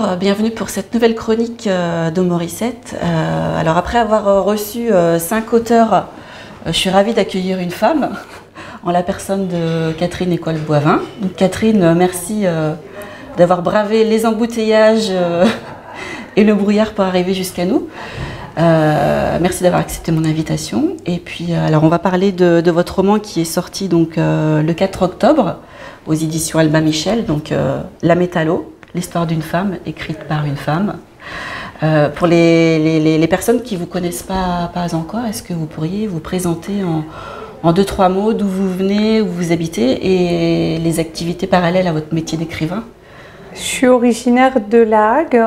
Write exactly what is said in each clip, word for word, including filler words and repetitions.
Bonjour, bienvenue pour cette nouvelle chronique de Morissette. Euh, alors après avoir reçu euh, cinq auteurs, euh, je suis ravie d'accueillir une femme en la personne de Catherine École-Boivin. Donc Catherine, merci euh, d'avoir bravé les embouteillages euh, et le brouillard pour arriver jusqu'à nous. Euh, merci d'avoir accepté mon invitation. Et puis euh, alors on va parler de, de votre roman qui est sorti donc euh, le quatre octobre aux éditions Albin Michel, donc euh, La Métallo, l'histoire d'une femme écrite par une femme. Euh, pour les, les, les personnes qui ne vous connaissent pas, pas encore, est-ce que vous pourriez vous présenter en, en deux, trois mots d'où vous venez, où vous habitez et les activités parallèles à votre métier d'écrivain? Je suis originaire de La Hague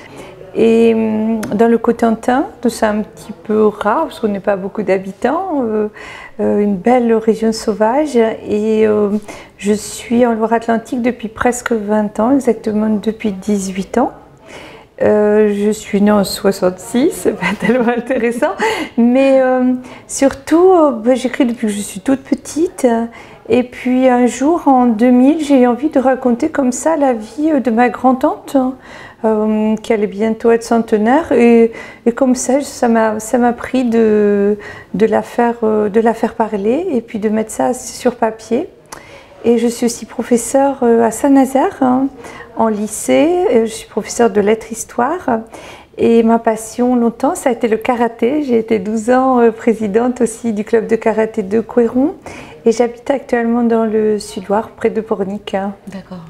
et dans le Cotentin, c'est un petit peu rare parce qu'on n'est pas beaucoup d'habitants, euh, euh, une belle région sauvage et euh, je suis en Loire-Atlantique depuis presque vingt ans, exactement depuis dix-huit ans. Euh, je suis née en soixante-six, c'est pas tellement intéressant, mais euh, surtout euh, bah, j'écris depuis que je suis toute petite. Et puis un jour, en deux mille, j'ai eu envie de raconter comme ça la vie de ma grand-tante, euh, qui allait bientôt être centenaire. Et, et comme ça, ça m'a ça m'a pris de, de, la faire, de la faire parler et puis de mettre ça sur papier. Et je suis aussi professeure à Saint-Nazaire, hein, en lycée. Je suis professeure de lettres-histoire. Et ma passion, longtemps, ça a été le karaté. J'ai été douze ans présidente aussi du club de karaté de Couëron. Et j'habite actuellement dans le Sud-Loire, près de Pornic. D'accord.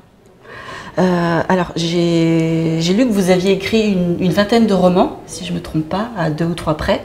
Euh, alors, j'ai lu que vous aviez écrit une, une vingtaine de romans, si je ne me trompe pas, à deux ou trois près.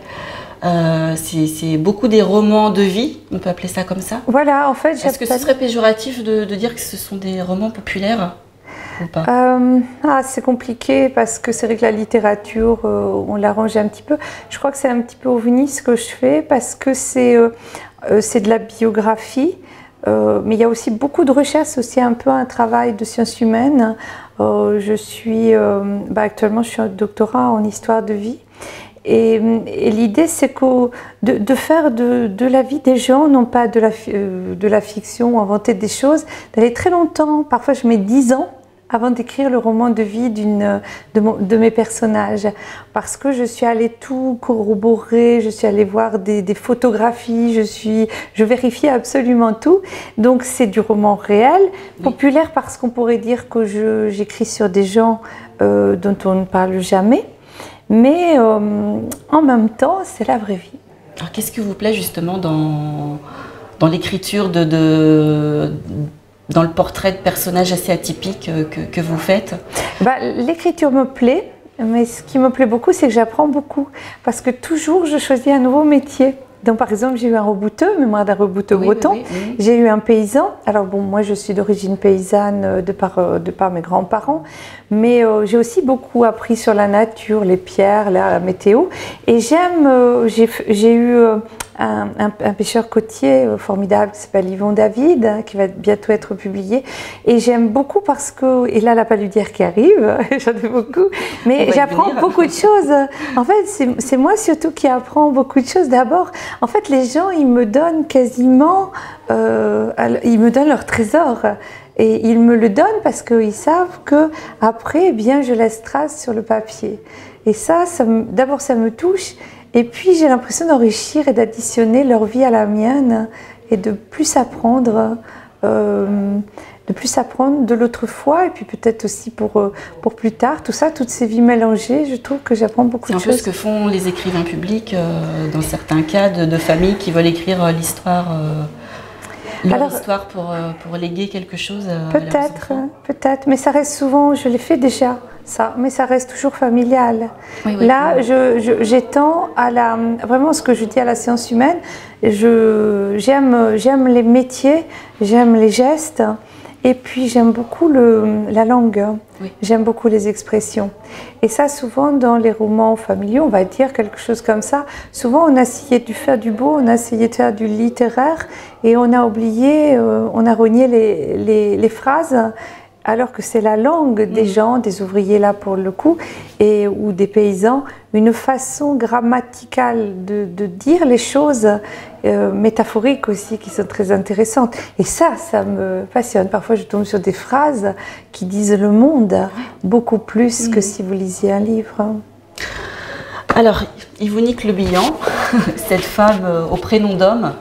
Euh, c'est beaucoup des romans de vie, on peut appeler ça comme ça? Voilà, en fait... Est-ce que ce serait péjoratif de, de dire que ce sont des romans populaires ou pas? euh, ah, C'est compliqué parce que c'est vrai que la littérature, euh, on l'arrange un petit peu. Je crois que c'est un petit peu ovni ce que je fais parce que c'est euh, euh, c'est de la biographie. Euh, mais il y a aussi beaucoup de recherche, c'est aussi un peu un travail de sciences humaines. Euh, je suis, euh, bah actuellement, je suis en doctorat en histoire de vie. Et, et l'idée, c'est que de, de faire de, de la vie des gens, non pas de la, euh, de la fiction ou inventer des choses, d'aller très longtemps, parfois je mets dix ans, avant d'écrire le roman de vie d'une de, de mes personnages. Parce que je suis allée tout corroborer, je suis allée voir des, des photographies, je, suis, je vérifie absolument tout. Donc c'est du roman réel, oui. Populaire parce qu'on pourrait dire que j'écris sur des gens euh, dont on ne parle jamais. Mais euh, en même temps, c'est la vraie vie. Alors qu'est-ce qui vous plaît justement dans, dans l'écriture de... de... dans le portrait de personnage assez atypique que, que vous faites? Bah, l'écriture me plaît, mais ce qui me plaît beaucoup, c'est que j'apprends beaucoup. Parce que toujours, je choisis un nouveau métier. Donc, par exemple, j'ai eu un rebouteux, mémoire d'un rebouteux oui, breton. Oui, oui, oui. J'ai eu un paysan. Alors, bon, moi, je suis d'origine paysanne de par, de par mes grands-parents. Mais euh, j'ai aussi beaucoup appris sur la nature, les pierres, la météo. Et j'aime, euh, j'ai eu... Euh, Un, un, un pêcheur côtier formidable qui s'appelle Yvon David, hein, qui va bientôt être publié. Et j'aime beaucoup parce que, et là la paludière qui arrive, j'en ai beaucoup, mais j'apprends beaucoup de choses. En fait, c'est moi surtout qui apprends beaucoup de choses. D'abord, en fait, les gens, ils me donnent quasiment, euh, ils me donnent leur trésor. Et ils me le donnent parce qu'ils savent que après, eh bien, je laisse trace sur le papier. Et ça, ça d'abord, ça me touche. Et puis j'ai l'impression d'enrichir et d'additionner leur vie à la mienne et de plus apprendre, euh, de plus apprendre de l'autre fois et puis peut-être aussi pour, pour plus tard. Tout ça, toutes ces vies mélangées, je trouve que j'apprends beaucoup de choses. C'est un peu ce que font les écrivains publics euh, dans certains cas de, de familles qui veulent écrire euh, l'histoire. Euh... Leur Alors, histoire pour, pour léguer quelque chose à peut-être, peut-être, mais ça reste souvent, je l'ai fait déjà, ça, mais ça reste toujours familial. Oui, oui, Là, oui. j'étends à la, vraiment ce que je dis à la science humaine, j'aime j'aime les métiers, j'aime les gestes, et puis j'aime beaucoup le, la langue, oui. J'aime beaucoup les expressions. Et ça, souvent dans les romans familiaux, on va dire quelque chose comme ça, souvent on a essayé de faire du beau, on a essayé de faire du littéraire, et on a oublié, euh, on a renié les, les, les phrases, alors que c'est la langue des mmh. gens, des ouvriers là pour le coup, et, ou des paysans, une façon grammaticale de, de dire les choses, euh, métaphoriques aussi, qui sont très intéressantes. Et ça, ça me passionne. Parfois, je tombe sur des phrases qui disent le monde beaucoup plus mmh. que si vous lisiez un livre. Alors, Yvonique Le Bihan, cette femme au prénom d'homme,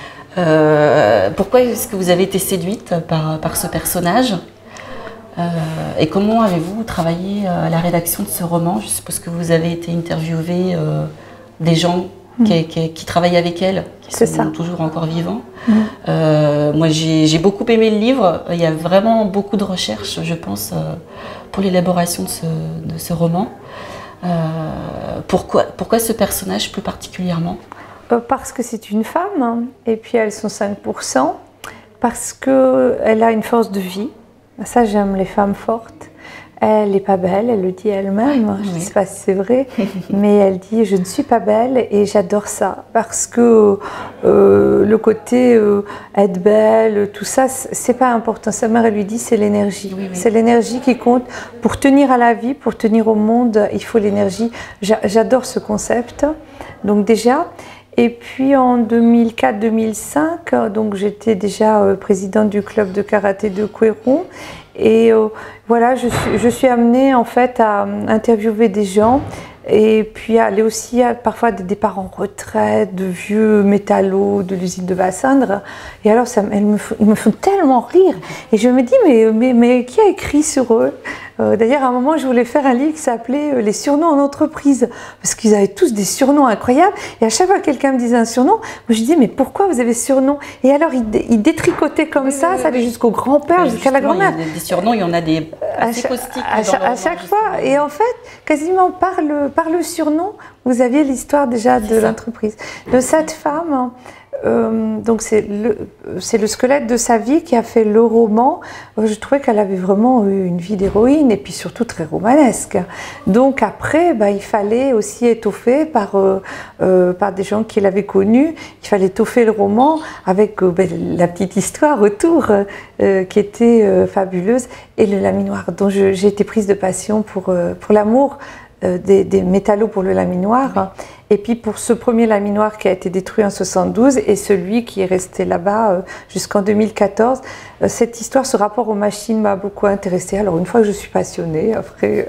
euh, pourquoi est-ce que vous avez été séduite par, par ce personnage ? Euh, et comment avez-vous travaillé à la rédaction de ce roman? Je suppose que vous avez été interviewé euh, des gens mmh. qui, qui, qui travaillent avec elle, qui sont ça. toujours encore vivants. Mmh. Euh, moi, j'ai beaucoup aimé le livre. Il y a vraiment beaucoup de recherches, je pense, euh, pour l'élaboration de ce, de ce roman. Euh, pourquoi, pourquoi ce personnage plus particulièrement? Parce que c'est une femme, hein, et puis elles sont cinq pour cent, parce qu'elle a une force de vie. Ça, j'aime les femmes fortes. Elle n'est pas belle, elle le dit elle-même, je ne oui. sais pas si c'est vrai, mais elle dit « je ne suis pas belle » et j'adore ça, parce que euh, le côté euh, être belle, tout ça, c'est pas important. Sa mère, elle lui dit c'est l'énergie. Oui, oui. C'est l'énergie qui compte. Pour tenir à la vie, pour tenir au monde, il faut l'énergie. J'adore ce concept. Donc déjà... Et puis en deux mille quatre deux mille cinq, donc j'étais déjà euh, présidente du club de karaté de Couëron. Et euh, voilà, je suis, je suis amenée en fait à interviewer des gens et puis à aller aussi à, parfois à des départs en retraite, de vieux métallos de l'usine de Bassindre. Et alors, ça, elles me font, ils me font tellement rire. Et je me dis, mais, mais, mais qui a écrit sur eux? euh, D'ailleurs, à un moment, je voulais faire un livre qui s'appelait euh, « Les surnoms en entreprise ». Parce qu'ils avaient tous des surnoms incroyables. Et à chaque fois que quelqu'un me disait un surnom, moi je disais, mais pourquoi vous avez ce surnom? Et alors, ils, ils détricotaient comme oui, ça, oui, ça allait oui. jusqu'au grand-père, jusqu'à la grand-mère. Des, des surnoms, il y en a des assez caustiques. À, cha à chaque fois. Et en fait, quasiment par le, par le surnom, vous aviez l'histoire déjà de l'entreprise. De cette femme, euh, donc c'est le, le squelette de sa vie qui a fait le roman. Je trouvais qu'elle avait vraiment eu une vie d'héroïne et puis surtout très romanesque. Donc après, bah, il fallait aussi étoffer par, euh, euh, par des gens qui l'avaient connue. Il fallait étoffer le roman avec euh, bah, la petite histoire autour euh, qui était euh, fabuleuse et le laminoir dont j'ai été prise de passion pour, euh, pour l'amour. Euh, des, des métallos pour le laminoir, oui. Et puis pour ce premier laminoir qui a été détruit en soixante-douze et celui qui est resté là-bas euh, jusqu'en deux mille quatorze. Euh, cette histoire, ce rapport aux machines m'a beaucoup intéressée. Alors une fois que je suis passionnée, après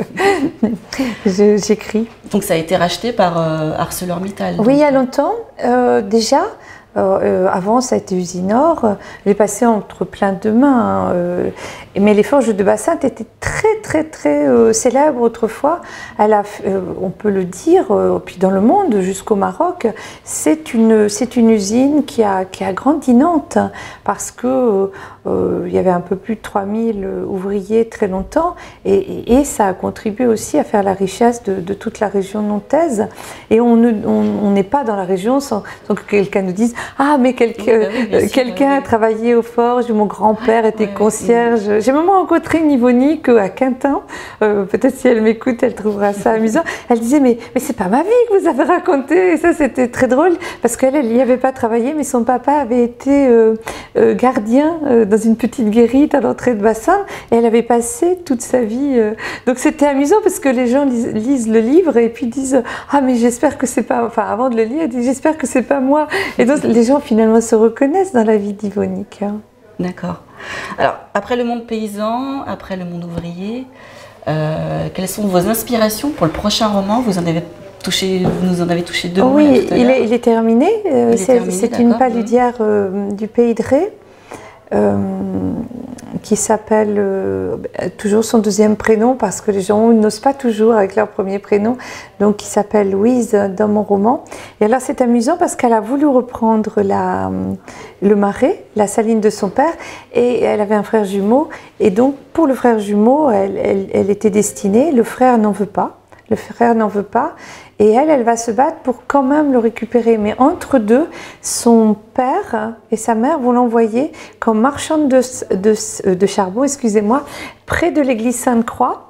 euh, j'écris. Donc ça a été racheté par euh, ArcelorMittal? Oui, il y a longtemps euh, déjà. Euh, avant, ça a été Usinor. J'ai passé entre plein de mains. Hein, euh, mais les forges de Bassinthe étaient très, très, très euh, célèbres autrefois. Elle a, euh, on peut le dire, euh, puis dans le monde, jusqu'au Maroc, c'est une, c'est une usine qui a, qui a grandi Nantes parce que euh, il y avait un peu plus de trois mille ouvriers très longtemps et, et, et ça a contribué aussi à faire la richesse de, de toute la région nantaise. Et on n'est on, on pas dans la région sans, sans que quelqu'un nous dise « Ah, mais quelqu'un oui, bah oui, quelqu'un oui. a travaillé aux forges, mon grand-père était ouais, concierge. Oui. » J'ai même rencontré une Yvonique à Quintin, euh, peut-être si elle m'écoute, elle trouvera ça amusant. Elle disait « Mais, mais c'est pas ma vie que vous avez racontée !» Et ça, c'était très drôle, parce qu'elle n'y avait pas travaillé, mais son papa avait été euh, euh, gardien euh, dans une petite guérite à l'entrée de Bassinthe, et elle avait passé toute sa vie. Euh... Donc c'était amusant, parce que les gens lisent, lisent le livre, et puis disent « Ah, mais j'espère que c'est pas... » Enfin, avant de le lire, elle dit « J'espère que c'est pas moi !» Et donc, les gens finalement se reconnaissent dans la vie d'Yvonique. Hein. D'accord. Alors, après le monde paysan, après le monde ouvrier, euh, quelles sont vos inspirations pour le prochain roman? Vous en avez touché, vous nous en avez touché deux. Oui, mots, il, est, il est terminé. Euh, c'est une paludière euh, du Pays de Ré. Euh, qui s'appelle euh, toujours son deuxième prénom parce que les gens n'osent pas toujours avec leur premier prénom, donc qui s'appelle Louise dans mon roman. Et alors c'est amusant parce qu'elle a voulu reprendre la, le Marais, la saline de son père, et elle avait un frère jumeau, et donc pour le frère jumeau, elle, elle, elle était destinée, le frère n'en veut pas, le frère n'en veut pas, et elle, elle va se battre pour quand même le récupérer. Mais entre deux, son père et sa mère vont l'envoyer comme marchande de, de, de charbon, excusez-moi, près de l'église Sainte-Croix.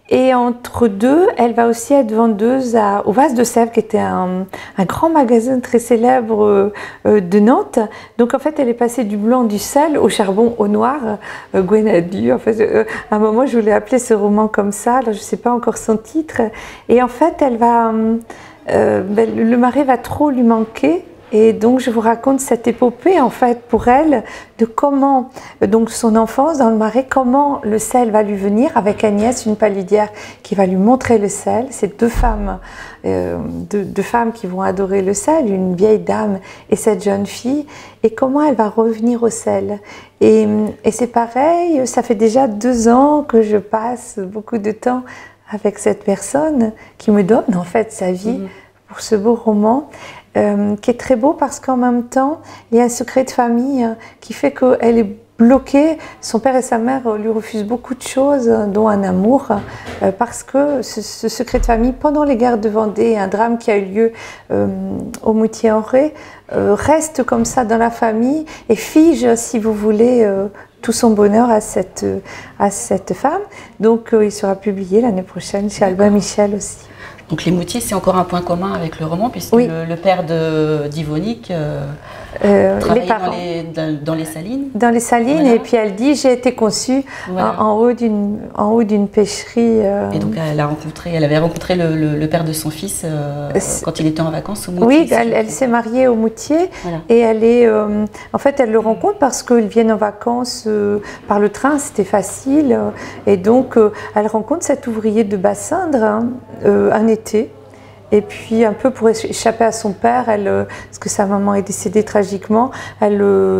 Et entre deux, elle va aussi être vendeuse à, au Vase de Sèvres, qui était un, un grand magasin très célèbre euh, de Nantes. Donc en fait, elle est passée du blanc, du sel, au charbon, au noir. Euh, Gwenadu, en fait, euh, à un moment, je voulais appeler ce roman comme ça. Alors, je ne sais pas encore son titre. Et en fait, elle va, euh, ben, le mari va trop lui manquer. Et donc, je vous raconte cette épopée, en fait, pour elle, de comment, donc son enfance dans le Marais, comment le sel va lui venir, avec Agnès, une paludière, qui va lui montrer le sel. C'est deux femmes, euh, deux, deux femmes qui vont adorer le sel, une vieille dame et cette jeune fille, et comment elle va revenir au sel. Et, et c'est pareil, ça fait déjà deux ans que je passe beaucoup de temps avec cette personne qui me donne, en fait, sa vie mmh. pour ce beau roman. Euh, qui est très beau parce qu'en même temps, il y a un secret de famille qui fait qu'elle est bloquée. Son père et sa mère lui refusent beaucoup de choses, dont un amour, euh, parce que ce, ce secret de famille, pendant les guerres de Vendée, un drame qui a eu lieu euh, au Moutier-en-Ré, euh, reste comme ça dans la famille et fige, si vous voulez, euh, tout son bonheur à cette, à cette femme. Donc euh, il sera publié l'année prochaine chez Albin Michel aussi. Donc les Moutiers, c'est encore un point commun avec le roman, puisque oui. le, le père d'Yvonique euh, euh, travaillait dans les, dans, dans les Salines. Dans les Salines, voilà. Et puis elle dit, j'ai été conçue voilà. en, en haut d'une en haut d'une pêcherie. Euh... Et donc elle, a rencontré, elle avait rencontré le, le, le père de son fils euh, quand il était en vacances au Moutier. Oui, elle, elle s'est mariée au Moutier, voilà. Et elle est, euh, en fait, elle le rencontre parce qu'ils viennent en vacances euh, par le train, c'était facile. Euh, et donc, euh, elle rencontre cet ouvrier de Bassindre, hein, euh, un été. Et puis, un peu pour échapper à son père, elle, parce que sa maman est décédée tragiquement, elle,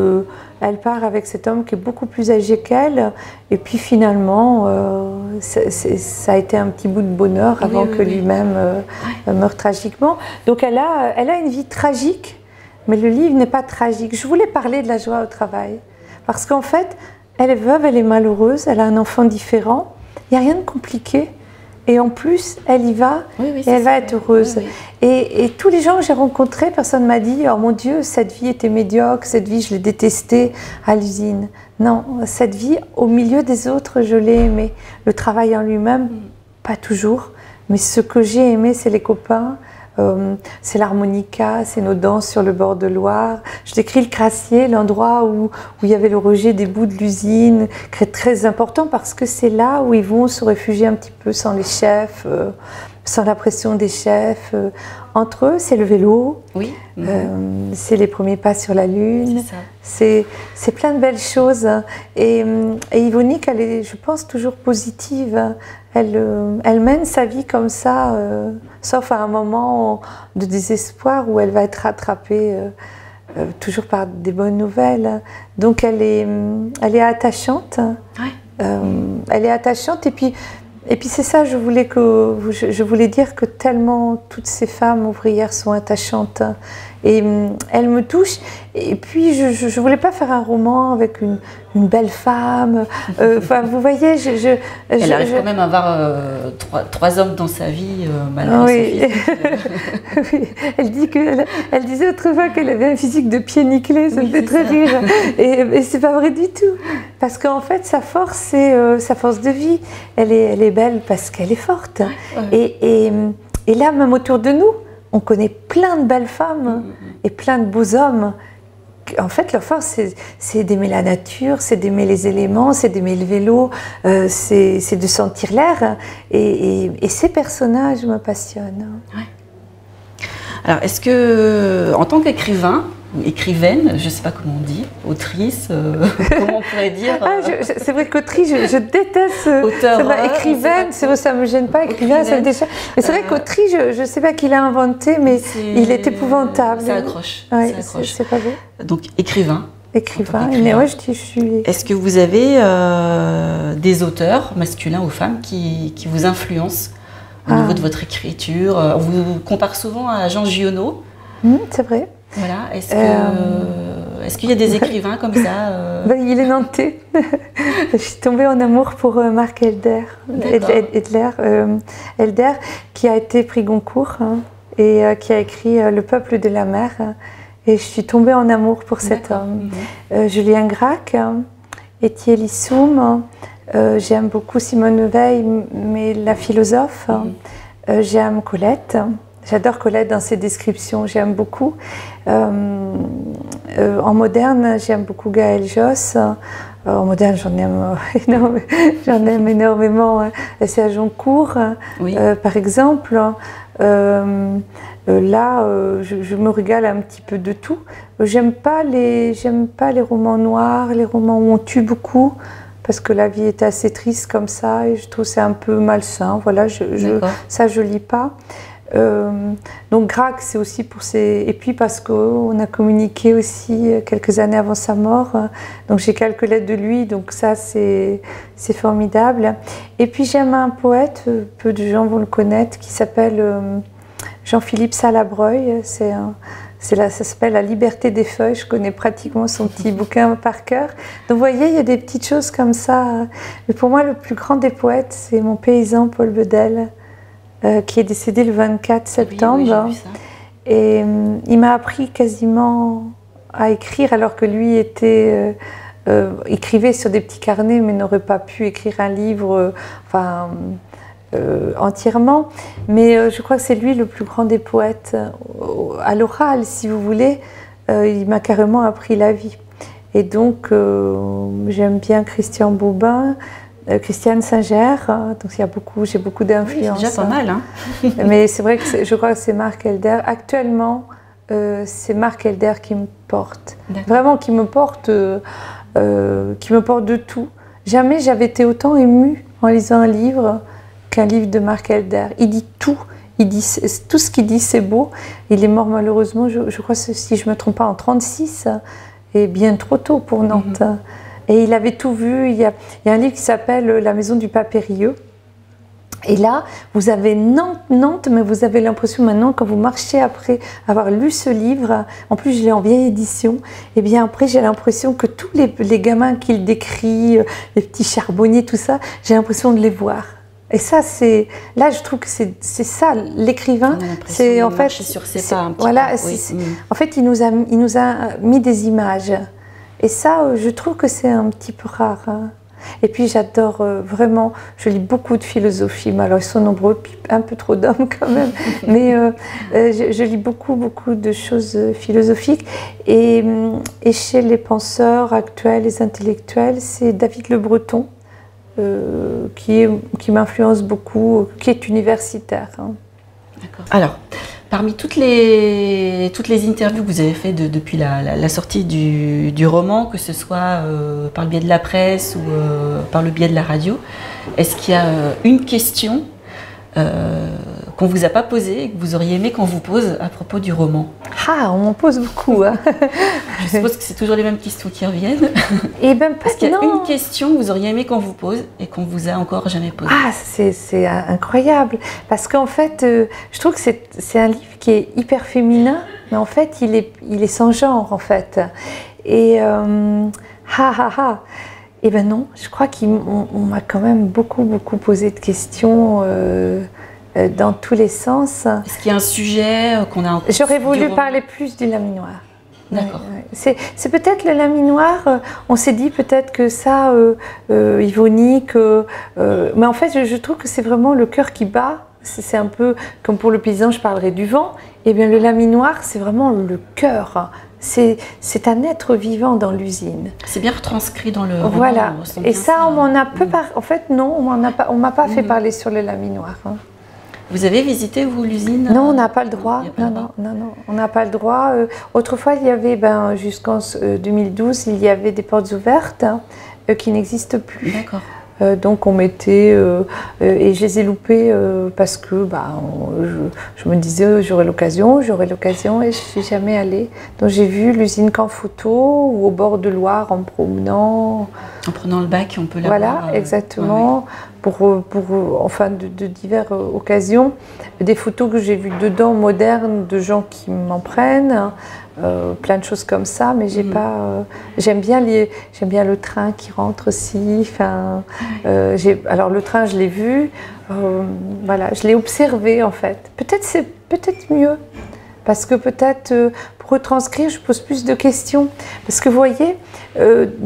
elle part avec cet homme qui est beaucoup plus âgé qu'elle. Et puis, finalement, euh, c'est, c'est, ça a été un petit bout de bonheur avant oui, oui, que oui. lui-même euh, ouais. meure tragiquement. Donc, elle a, elle a une vie tragique, mais le livre n'est pas tragique. Je voulais parler de la joie au travail. Parce qu'en fait, elle est veuve, elle est malheureuse, elle a un enfant différent. Il n'y a rien de compliqué. Et en plus, elle y va oui, oui, et elle va ça. être heureuse. Oui, oui. Et, et tous les gens que j'ai rencontrés, personne ne m'a dit « Oh mon Dieu, cette vie était médiocre, cette vie, je l'ai détestée à l'usine. » Non, cette vie, au milieu des autres, je l'ai aimée. Le travail en lui-même, mm. pas toujours. Mais ce que j'ai aimé, c'est les copains, euh, c'est l'harmonica, c'est nos danses sur le bord de Loire. Je décris le Crassier, l'endroit où, où il y avait le rejet des bouts de l'usine, qui est très important parce que c'est là où ils vont se réfugier un petit peu sans les chefs, euh, sans la pression des chefs. Euh, entre eux, c'est le vélo, oui. mmh. euh, c'est les premiers pas sur la Lune, c'est plein de belles choses. Et, et Yvonique, elle est, je pense, toujours positive. Elle, elle mène sa vie comme ça, euh, sauf à un moment de désespoir où elle va être rattrapée euh, euh, toujours par des bonnes nouvelles. Donc elle est, elle est attachante. Ouais. Euh, elle est attachante et puis, et puis c'est ça, je voulais, que, je, je voulais dire que tellement toutes ces femmes ouvrières sont attachantes. Et elle me touche. Et puis, je ne voulais pas faire un roman avec une, une belle femme. Euh, enfin, vous voyez, je... je elle je, arrive je... quand même à avoir euh, trois, trois hommes dans sa vie, euh, malgré oui. son physique. Oui. Elle, dit que, elle, elle disait autrefois qu'elle avait un physique de pied nickelé, ça oui, me fait très ça. rire. Et, et c'est pas vrai du tout. Parce qu'en fait, sa force, c'est euh, sa force de vie. Elle est, elle est belle parce qu'elle est forte. Ouais. Et, et, et là, même autour de nous, on connaît plein de belles femmes mmh. et plein de beaux hommes. En fait, leur force, c'est d'aimer la nature, c'est d'aimer les éléments, c'est d'aimer le vélo, euh, c'est de sentir l'air. Et, et, et ces personnages me passionnent. Ouais. Alors, est-ce que, en tant qu'écrivain, écrivaine, je ne sais pas comment on dit, autrice, euh, comment on pourrait dire euh... ah, c'est vrai qu'autrice, je, je déteste. Auteur, ça, ouais, écrivaine, ça ne me gêne pas, écrivain, ça me déchire. Mais c'est euh... vrai qu'autrice, je ne sais pas qui l'a inventé, mais il est épouvantable. Ça accroche. Ouais, c'est pas vrai. Donc, écrivain. Écrivain, mais ouais, je dis, je suis. Est-ce que vous avez euh, des auteurs, masculins ou femmes, qui, qui vous influencent au ah. niveau de votre écriture? On vous compare souvent à Jean Giono. Mmh, c'est vrai. Voilà. Est-ce qu'il euh... est qu'il y a des écrivains comme ça euh... ben, il est nantais. Je suis tombée en amour pour euh, Marc Elder, Edler, euh, Elder, qui a été prix Goncourt hein, et euh, qui a écrit euh, Le peuple de la mer. Et je suis tombée en amour pour cet homme. Mmh. Euh, Julien Gracq, Étienne Lissoum, Euh, j'aime beaucoup Simone Veil, mais la philosophe. Mmh. Euh, j'aime Colette. J'adore Colette dans ses descriptions, j'aime beaucoup. Euh, euh, en moderne, j'aime beaucoup Gaël Josse. Euh, en moderne, j'en aime, énorme, j'en aime énormément. Hein. Serge Joncourt, oui. euh, par exemple. Euh, euh, là, euh, je, je me régale un petit peu de tout. J'aime pas les, j'aime pas les romans noirs, les romans où on tue beaucoup, parce que la vie est assez triste comme ça, et je trouve c'est un peu malsain. Voilà, je, je, ça je lis pas. Euh, donc Gracq, c'est aussi pour ses... Et puis parce qu'on a communiqué aussi quelques années avant sa mort, donc j'ai quelques lettres de lui, donc ça c'est formidable. Et puis j'aime un poète, peu de gens vont le connaître, qui s'appelle euh, Jean-Philippe Salabreuil. C'est un... La, ça s'appelle La liberté des feuilles, je connais pratiquement son petit bouquin par cœur. Donc vous voyez, il y a des petites choses comme ça. Mais pour moi, le plus grand des poètes, c'est mon paysan Paul Bedel, euh, qui est décédé le vingt-quatre septembre. Oui, oui, j'ai vu ça. Et euh, il m'a appris quasiment à écrire, alors que lui était, euh, euh, écrivait sur des petits carnets, mais n'aurait pas pu écrire un livre, euh, enfin... Euh, entièrement, mais euh, je crois que c'est lui le plus grand des poètes. Euh, à l'oral, si vous voulez, euh, il m'a carrément appris la vie. Et donc, euh, j'aime bien Christian Bobin, euh, Christiane Singer, hein, donc il y a beaucoup, j'ai beaucoup d'influence. Oui, c'est déjà pas mal, hein. Mais c'est vrai que je crois que c'est Marc Helder. Actuellement, euh, c'est Marc Helder qui me porte. Vraiment, qui me porte, euh, euh, qui me porte de tout. Jamais j'avais été autant émue en lisant un livre qu'un livre de Marc Helder. Il dit tout, il dit, tout ce qu'il dit c'est beau. Il est mort malheureusement, je, je crois, si je ne me trompe pas, en trente-six, et bien trop tôt pour Nantes. Mm-hmm. Et il avait tout vu. Il y a, il y a un livre qui s'appelle La maison du Papérieux. Et là, vous avez Nantes, Nantes, mais vous avez l'impression maintenant, quand vous marchez après avoir lu ce livre, en plus je l'ai en vieille édition, et bien après j'ai l'impression que tous les, les gamins qu'il décrit, les petits charbonniers, tout ça, j'ai l'impression de les voir. Et ça, c'est là, je trouve que c'est ça l'écrivain. C'est en fait sur ses pas un petit voilà. peu, oui. Mmh. En fait, il nous a, il nous a mis des images. Et ça, je trouve que c'est un petit peu rare. Hein. Et puis, j'adore euh, vraiment. Je lis beaucoup de philosophie. Mais alors, ils sont nombreux, puis un peu trop d'hommes quand même. Mais euh, euh, je, je lis beaucoup, beaucoup de choses philosophiques. Et, et chez les penseurs actuels, les intellectuels, c'est David Le Breton. Euh, qui, qui m'influence beaucoup, qui est universitaire. Hein. D'accord. Alors, parmi toutes les, toutes les interviews que vous avez faites de, depuis la, la, la sortie du, du roman, que ce soit euh, par le biais de la presse ou euh, par le biais de la radio, est-ce qu'il y a euh, une question euh, qu'on ne vous a pas posée et que vous auriez aimé qu'on vous pose à propos du roman? Ah, on m'en pose beaucoup. Hein. Je suppose que c'est toujours les mêmes questions qui reviennent. Et ben, Est-ce qu'il y a une question que vous auriez aimé qu'on vous pose et qu'on vous a encore jamais posée? Ah, c'est incroyable. Parce qu'en fait, euh, je trouve que c'est un livre qui est hyper féminin, mais en fait, il est, il est sans genre, en fait. Et euh, ha ha ha. Et ben non, je crois qu'on m'a quand même beaucoup, beaucoup posé de questions. Euh, dans tous les sens. Est-ce qu'il y a un sujet qu'on a... J'aurais voulu parler plus du laminoir. D'accord. Ouais, c'est peut-être le laminoir, euh, on s'est dit peut-être que ça, euh, euh, Yvonique, euh, euh, mais en fait je, je trouve que c'est vraiment le cœur qui bat. C'est un peu comme pour le paysan, je parlerai du vent. Et bien le laminoir, c'est vraiment le cœur. C'est un être vivant dans l'usine. C'est bien retranscrit dans le roman. Voilà. Et ça, ça, on m'en a peu mmh. parlé. En fait, non, on m'a pas mmh. fait parler sur le laminoir. Hein. Vous avez visité, vous, l'usine? Non, on n'a pas le droit. Non, non, non, non, on n'a pas le droit. Euh, autrefois, il y avait, ben, jusqu'en euh, deux mille douze, il y avait des portes ouvertes hein, euh, qui n'existent plus. D'accord. Euh, donc on mettait, euh, euh, et je les ai loupés euh, parce que bah, on, je, je me disais j'aurai l'occasion, j'aurai l'occasion et je ne suis jamais allée. Donc j'ai vu l'usine qu'en photo ou au bord de Loire en promenant. En prenant le bac, on peut la Voilà, voir. Euh, exactement, ouais, ouais. Pour, pour enfin de, de diverses occasions. Des photos que j'ai vues dedans, modernes, de gens qui m'en prennent. Euh, plein de choses comme ça, mais j'ai mmh. pas. Euh, j'aime bien les, j'aime bien le train qui rentre aussi. Enfin, euh, alors le train, je l'ai vu. Euh, voilà, je l'ai observé en fait. Peut-être c'est peut-être mieux parce que peut-être euh, pour retranscrire, je pose plus de questions. Parce que vous voyez, euh, dans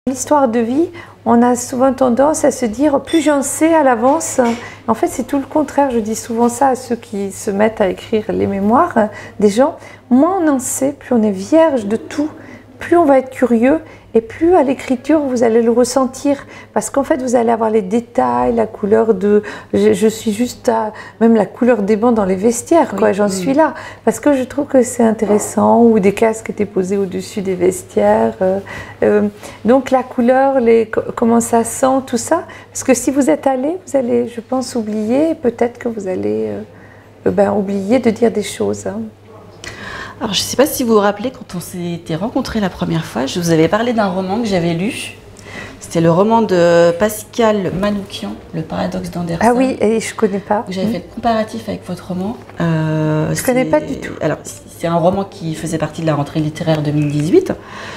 L'histoire de vie, on a souvent tendance à se dire plus j'en sais à l'avance. En fait, c'est tout le contraire. Je dis souvent ça à ceux qui se mettent à écrire les mémoires des gens. Moins on en sait, plus on est vierge de tout, plus on va être curieux et plus à l'écriture vous allez le ressentir. Parce qu'en fait, vous allez avoir les détails, la couleur de. Je, je suis juste à. Même la couleur des bancs dans les vestiaires, quoi. Oui, j'en oui. suis là. Parce que je trouve que c'est intéressant. Ou des casques étaient posés au-dessus des vestiaires. Euh, euh, donc la couleur, les, comment ça sent, tout ça. Parce que si vous êtes allé, vous allez, je pense, oublier. Peut-être que vous allez euh, ben, oublier de dire des choses. Hein. Alors, je ne sais pas si vous vous rappelez, quand on s'était rencontrés la première fois, je vous avais parlé d'un roman que j'avais lu. C'était le roman de Pascal Manoukian, Le paradoxe d'Anderson. Ah oui, et je ne connais pas. J'avais mmh. fait le comparatif avec votre roman. Euh, je ne connais pas du tout. Alors, c'est un roman qui faisait partie de la rentrée littéraire deux mille dix-huit.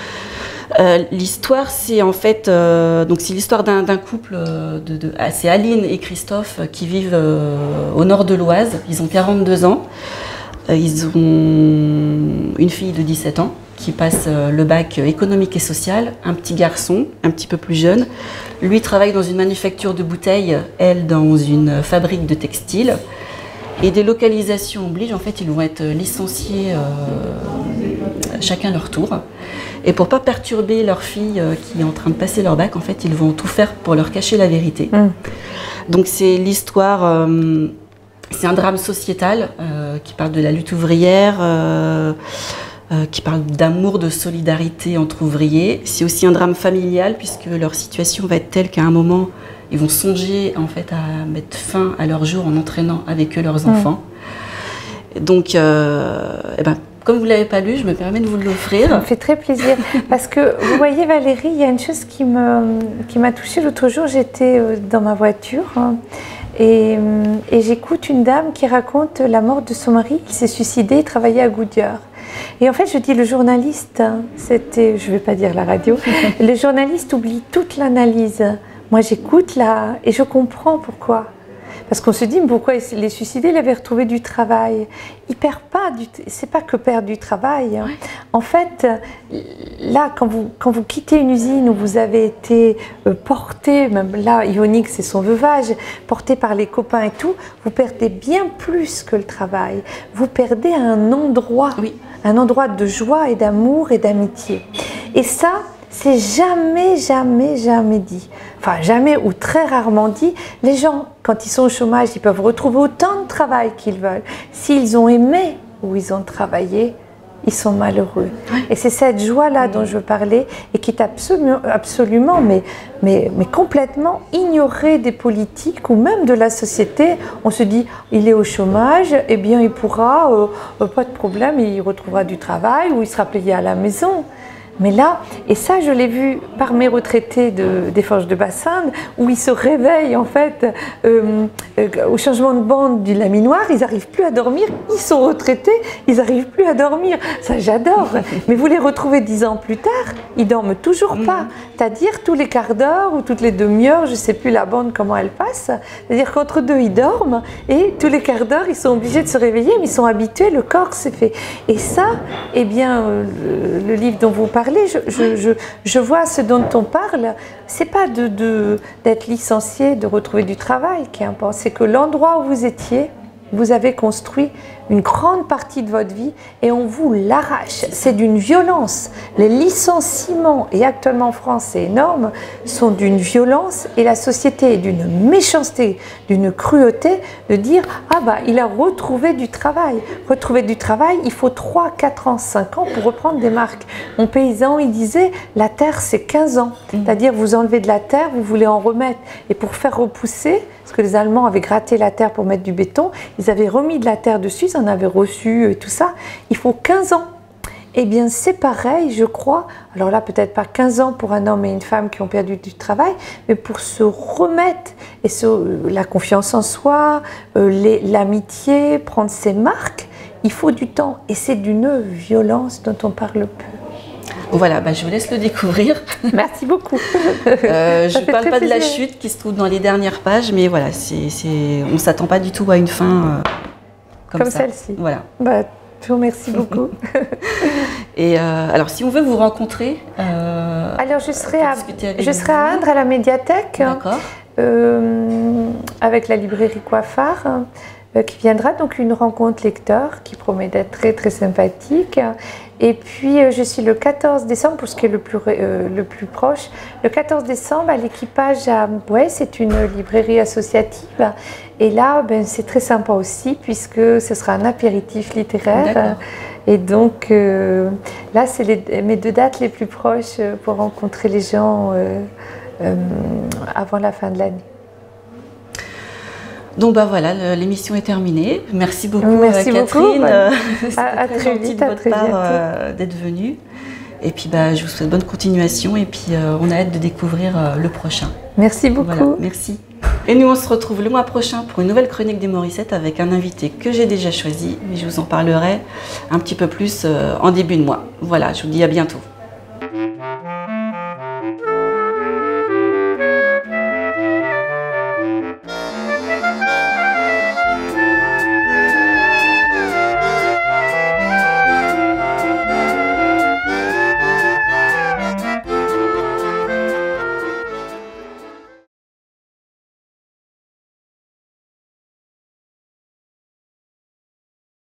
Euh, l'histoire, c'est en fait, euh, donc c'est l'histoire d'un, d'un couple, de, de, c'est Aline et Christophe qui vivent euh, au nord de l'Oise. Ils ont quarante-deux ans. Ils ont une fille de dix-sept ans qui passe le bac économique et social, un petit garçon, un petit peu plus jeune. Lui travaille dans une manufacture de bouteilles, elle dans une fabrique de textiles. Et des localisations obligent, en fait, ils vont être licenciés euh, chacun leur tour. Et pour ne pas perturber leur fille euh, qui est en train de passer leur bac, en fait, ils vont tout faire pour leur cacher la vérité. Mmh. Donc c'est l'histoire... Euh, C'est un drame sociétal euh, qui parle de la lutte ouvrière, euh, euh, qui parle d'amour, de solidarité entre ouvriers. C'est aussi un drame familial puisque leur situation va être telle qu'à un moment, ils vont songer en fait à mettre fin à leur jour en entraînant avec eux leurs enfants. Mmh. Donc, euh, eh ben, comme vous ne l'avez pas lu, je me permets de vous l'offrir. Ça me fait très plaisir. Parce que vous voyez Valérie, il y a une chose qui, me, qui m'a touchée l'autre jour. J'étais dans ma voiture. Hein, Et, et j'écoute une dame qui raconte la mort de son mari. Il s'est suicidé, il travaillait à Goodyear. Et en fait, je dis, le journaliste, c'était, je ne vais pas dire la radio, le journaliste oublie toute l'analyse. Moi, j'écoute là et je comprends pourquoi. Parce qu'on se dit, mais pourquoi il est suicidé? Il avait retrouvé du travail. Il perd pas du, c'est pas que perdre du travail. Ouais. En fait, là, quand vous, quand vous quittez une usine où vous avez été porté, même là, Ionique, c'est son veuvage, porté par les copains et tout, vous perdez bien plus que le travail. Vous perdez un endroit, oui. un endroit de joie et d'amour et d'amitié. Et ça, c'est jamais, jamais, jamais dit. Enfin, jamais ou très rarement dit. Les gens, quand ils sont au chômage, ils peuvent retrouver autant de travail qu'ils veulent. S'ils ont aimé où ils ont travaillé, ils sont malheureux. Oui. Et c'est cette joie-là oui. dont je parlais et qui est absolument, absolument mais, mais, mais complètement ignorée des politiques ou même de la société. On se dit, il est au chômage, eh bien il pourra, euh, pas de problème, il retrouvera du travail ou il sera payé à la maison. Mais là, et ça je l'ai vu par mes retraités de, des Forges de Bassinde, où ils se réveillent en fait euh, euh, au changement de bande du laminoir, ils n'arrivent plus à dormir, ils sont retraités, ils n'arrivent plus à dormir. Ça j'adore, mais vous les retrouvez dix ans plus tard, ils dorment toujours pas. C'est-à-dire tous les quarts d'heure ou toutes les demi-heures, je ne sais plus la bande comment elle passe, c'est-à-dire qu'entre deux ils dorment et tous les quarts d'heure ils sont obligés de se réveiller, mais ils sont habitués, le corps s'est fait. Et ça, eh bien, euh, le, le livre dont vous parlez, Je, je, je, je vois ce dont on parle, c'est pas de, de, d'être licencié, de retrouver du travail qui est important, c'est que l'endroit où vous étiez, vous avez construit une grande partie de votre vie et on vous l'arrache. C'est d'une violence. Les licenciements, et actuellement en France c'est énorme, sont d'une violence et la société est d'une méchanceté, d'une cruauté de dire « Ah bah il a retrouvé du travail ». Retrouver du travail, il faut trois, quatre ans, cinq ans pour reprendre des marques. Mon paysan, il disait « La terre c'est quinze ans ». C'est-à-dire vous enlevez de la terre, vous voulez en remettre. Et pour faire repousser, parce que les Allemands avaient gratté la terre pour mettre du béton, ils avaient remis de la terre dessus, ils en avaient reçu et tout ça, il faut quinze ans. Eh bien c'est pareil, je crois, alors là peut-être pas quinze ans pour un homme et une femme qui ont perdu du travail, mais pour se remettre, et se, la confiance en soi, euh, les, l'amitié, prendre ses marques, il faut du temps. Et c'est d'une violence dont on parle peu. Voilà, bah je vous laisse le découvrir. Merci beaucoup. euh, je ne parle pas plaisir. de la chute qui se trouve dans les dernières pages, mais voilà, c'est, c'est, on ne s'attend pas du tout à une fin euh, comme, comme ça. celle-ci. Voilà. Bah, je vous remercie beaucoup. Et euh, alors, si on veut vous rencontrer, euh, Alors je serai, à, je serai à Indre à la médiathèque. D'accord. Euh, avec la librairie Coiffard euh, qui viendra, donc une rencontre lecteur qui promet d'être très très sympathique. Et puis euh, je suis le quatorze décembre, pour ce qui est le plus, euh, le plus proche, le quatorze décembre à l'Équipage à Mouais, c'est une librairie associative. Et là, ben, c'est très sympa aussi puisque ce sera un apéritif littéraire. Et donc euh, là, c'est mes deux dates les plus proches pour rencontrer les gens euh, Euh, avant la fin de l'année. Donc bah voilà, l'émission est terminée. Merci beaucoup Merci euh, Catherine. Beaucoup, bah, à, à très, très gentil vite, de votre part euh, d'être venue. Et puis bah, je vous souhaite bonne continuation et puis euh, on a hâte de découvrir euh, le prochain. Merci beaucoup. Voilà, merci. Et nous on se retrouve le mois prochain pour une nouvelle chronique des Morissette avec un invité que j'ai déjà choisi, mais je vous en parlerai un petit peu plus euh, en début de mois. Voilà, je vous dis à bientôt.